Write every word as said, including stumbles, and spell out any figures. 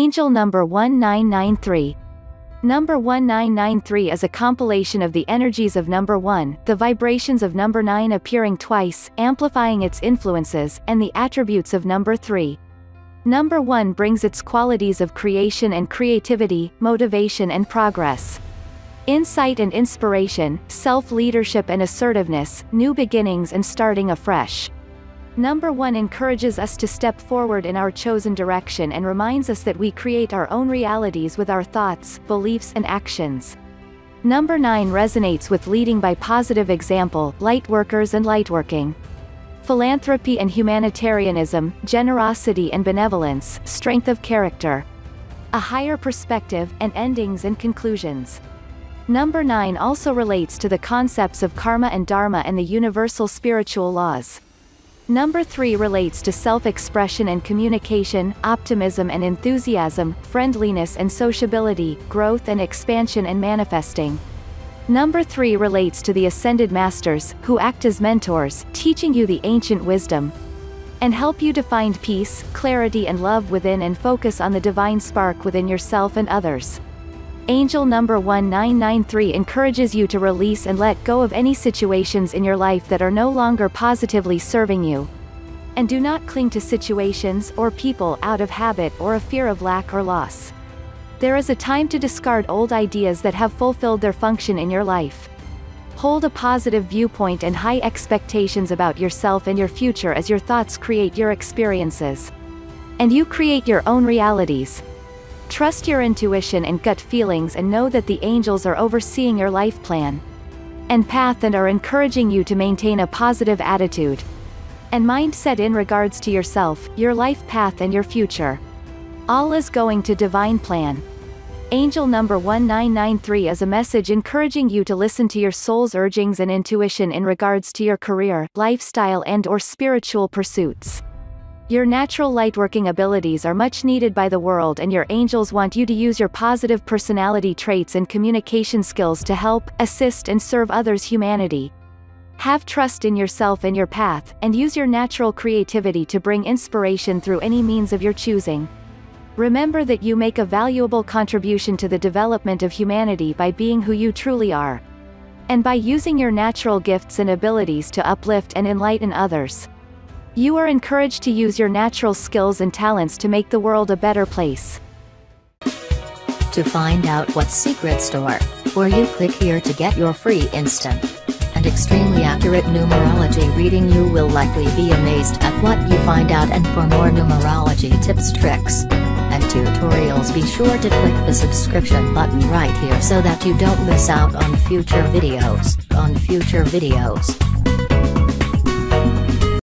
Angel number one nine nine three. Number one nine nine three is a compilation of the energies of number one, the vibrations of number nine appearing twice, amplifying its influences, and the attributes of number three. Number one brings its qualities of creation and creativity, motivation and progress, insight and inspiration, self-leadership and assertiveness, new beginnings and starting afresh. Number one encourages us to step forward in our chosen direction and reminds us that we create our own realities with our thoughts, beliefs and actions. Number nine resonates with leading by positive example, lightworkers and lightworking, philanthropy and humanitarianism, generosity and benevolence, strength of character, a higher perspective, and endings and conclusions. Number nine also relates to the concepts of karma and dharma and the universal spiritual laws. Number three relates to self-expression and communication, optimism and enthusiasm, friendliness and sociability, growth and expansion and manifesting. Number three relates to the ascended masters, who act as mentors, teaching you the ancient wisdom, and help you to find peace, clarity and love within and focus on the divine spark within yourself and others. Angel number one nine nine three encourages you to release and let go of any situations in your life that are no longer positively serving you. And do not cling to situations or people out of habit or a fear of lack or loss. There is a time to discard old ideas that have fulfilled their function in your life. Hold a positive viewpoint and high expectations about yourself and your future as your thoughts create your experiences. And you create your own realities. Trust your intuition and gut feelings and know that the angels are overseeing your life plan and path and are encouraging you to maintain a positive attitude and mindset in regards to yourself, your life path and your future. All is going to divine plan. Angel number one nine nine three is a message encouraging you to listen to your soul's urgings and intuition in regards to your career, lifestyle and or spiritual pursuits. Your natural lightworking abilities are much needed by the world and your angels want you to use your positive personality traits and communication skills to help, assist and serve others' humanity. Have trust in yourself and your path, and use your natural creativity to bring inspiration through any means of your choosing. Remember that you make a valuable contribution to the development of humanity by being who you truly are, and by using your natural gifts and abilities to uplift and enlighten others. You are encouraged to use your natural skills and talents to make the world a better place. To find out what secret store, or you click here to get your free instant and extremely accurate numerology reading. You will likely be amazed at what you find out, and for more numerology tips, tricks, and tutorials, be sure to click the subscription button right here so that you don't miss out on future videos, on future videos.